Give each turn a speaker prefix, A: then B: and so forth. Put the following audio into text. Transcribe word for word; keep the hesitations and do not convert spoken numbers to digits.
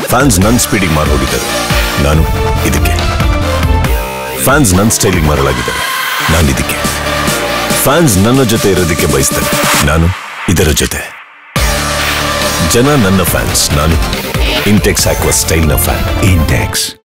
A: Fans ನನ್ನ ಸ್ಪೀಡಿಗೆ ಮಾರು ಹೋಗಿದ್ದಾರೆ, ನಾನು ಇದಕ್ಕೆ. ಫ್ಯಾನ್ಸ್ ನನ್ನ ಸ್ಟೈಲಿಗೆ ಮಾರಲಾಗಿದ್ದಾರೆ, ನಾನು ಇದಕ್ಕೆ. ಫ್ಯಾನ್ಸ್ ನನ್ನ ಜೊತೆ ಇರೋದಕ್ಕೆ ಬಯಸ್ತಾರೆ, ನಾನು ಇದರ ಜೊತೆ. ಜನ ನನ್ನ ಫ್ಯಾನ್ಸ್, ನಾನು ಇಂಟೆಕ್ಸ್ ಆಕ್ವಾ ಸ್ಟೈಲ್ನ ಫ್ಯಾನ್. ಇಂಟೆಕ್ಸ್